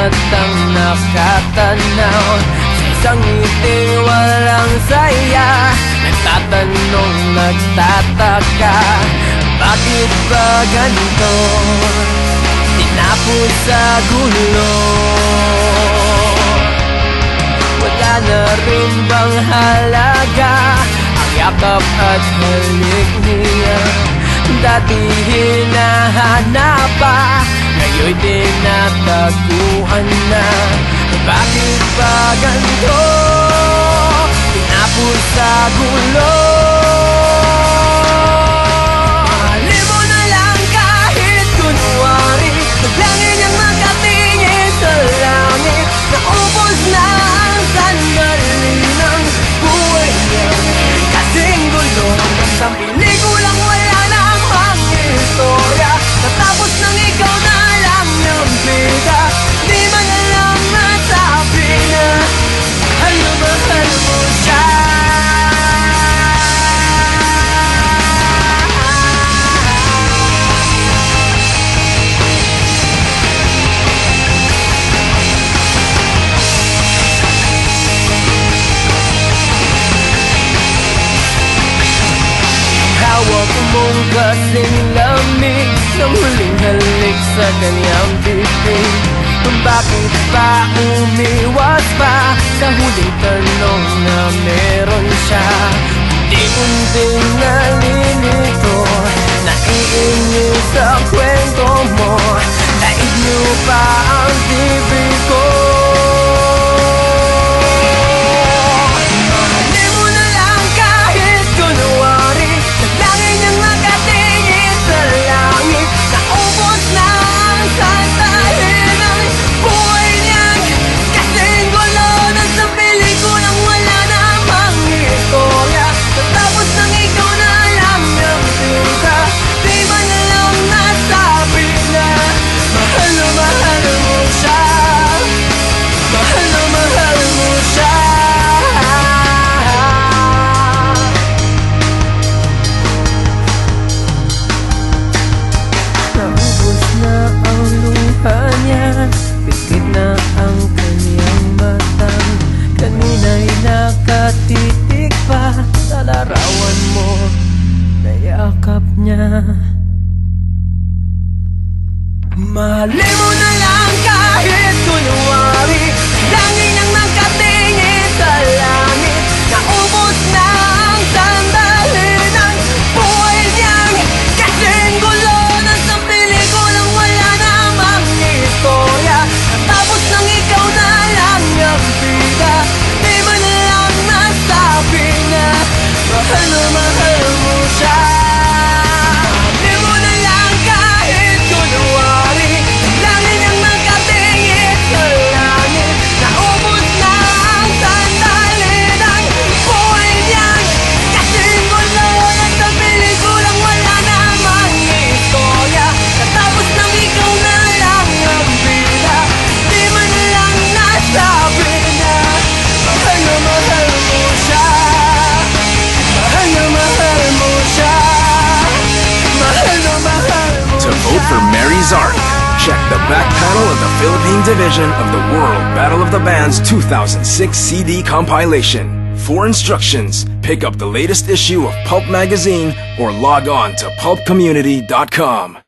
matang nakatanaw sa isang ngiting walang saya. Nagtatanong, nagtataka, bakit ba ganito? Tinapos sa gulo. Wala na rin bang halaga ang yakap at halik niya? Dati hinahanap pa, ngayon'y tinataguan na. Bakit ba ganito? Tinapos sa gulo. Mahalin mo na lang kahit kunwari, naglangin niyang makatingin sa langit. Naubos na ang sandali ng buhay niya, kasing gulo ng pelikulang wala namang istorya. Natapos nang ikaw na lang yung bida, di man alam na sabi na mahal mo siya. Hawak mong kasing lamig ng huling halik sa kanyang bibig. Bakit ba umiwas pa sa huling tanong na meron siya? Unti-unting nalilito, naiinis sa kwento mo. Daig niyo pa ang bibig ko. Mahalin mo na lang kahit kunwari, naglangin niyang makatingin sa langit. Naubos na ang sandali ng buhay niyang, kasing gulo na sa pelikulang wala namang istorya. Natapos nang ikaw na lang yung bida, di man alam na sabi na mahal mo siya. Mahal mo siya. Naubos na ang luha niya, bitit na ang kanyang matang. Kanina'y nakatitig pa sa larawan mo, nayakap niya. Mahalin mo na lang kahit kunwari, langin ang nakatingin sa langit. Naubos na ang sandali ng buhay niyang, kasing gulo na sa pelikulang wala namang istorya. Natapos nang ikaw na lang yung bida, di man lang nasabi na mahal mo siya. Mahalin mo na lang kahit kunwari, langin ang nakatingin sa langit. Naubos na ang sandali ng buhay niyang, kasing gulo na sa pelikulang wala namang istorya. Natapos nang ikaw na lang yung bida, di man lang nasabi na mahal mo siya. Mahal mo siya. Mahal mo To vote for Mary's Art, check the back panel of the Philippine division of the World Battle of the Bands 2006 CD compilation. For instructions, pick up the latest issue of Pulp magazine or log on to pulpcommunity.com.